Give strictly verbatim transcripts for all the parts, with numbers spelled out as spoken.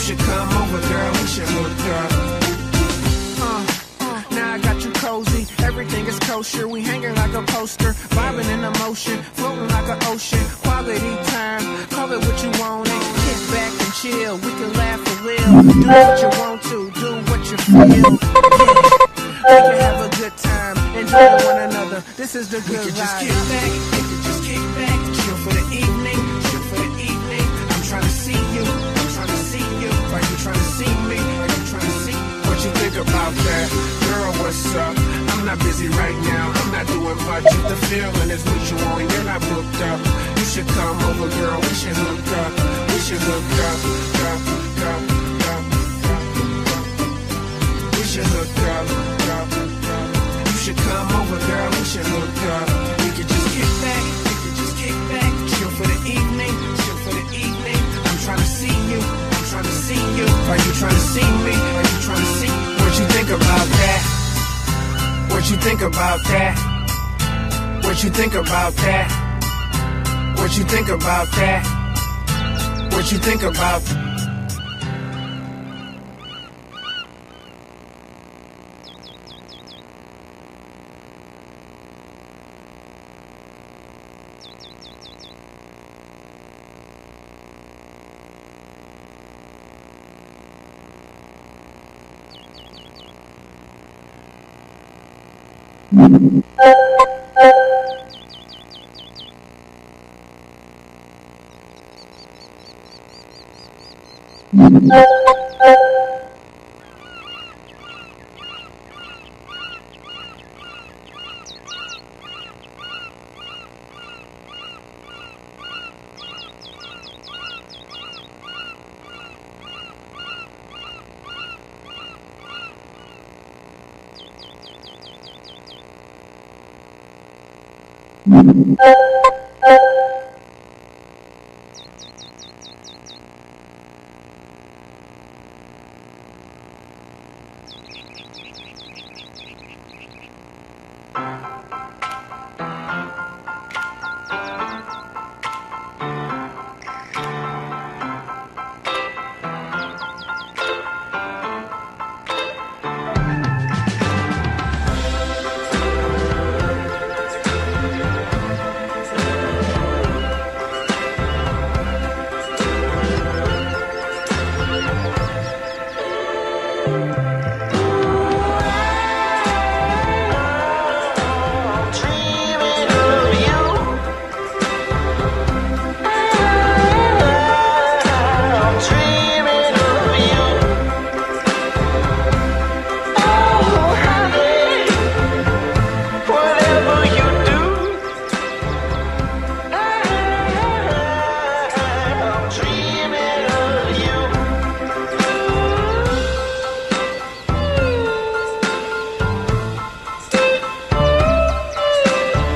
should come over, girl, we should hook up. Uh, uh, now I got you cozy, everything is kosher. We hanging like a poster, vibing in emotion, floating like an ocean. Quality time, call it what you want it. Kick back and chill, we can laugh for real. Do what you want to, do what you feel. Yeah, we can have a good time, enjoy one another. This is the good life. We can just kick back, we can just kick back, chill for the evening, chill for the evening. I'm trying to see you, I'm trying to see you. Are you trying to see me? Are you trying to see? What you think about that? Girl, what's up? I'm not busy right now, I'm not doing much. If the feeling is mutual and you're not booked up, you should come over, girl, we should hook up. We should hook up, up, up, up, up. We should hook up, up, up. You should come over, girl, we should hook up. We could just kick back, we could just kick back, chill for the evening, chill for the evening. I'm trying to see you, I'm trying to see you. Are you trying to see me? Are you trying to see? What you think about that? What you think about that? What you think about that? What you think about that? What you think about?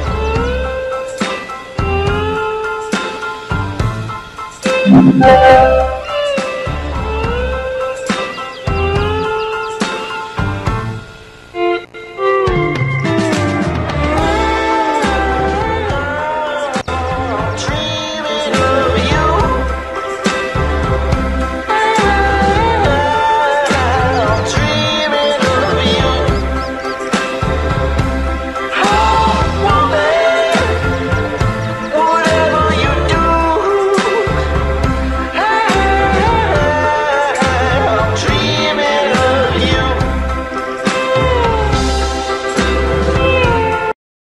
Thank you.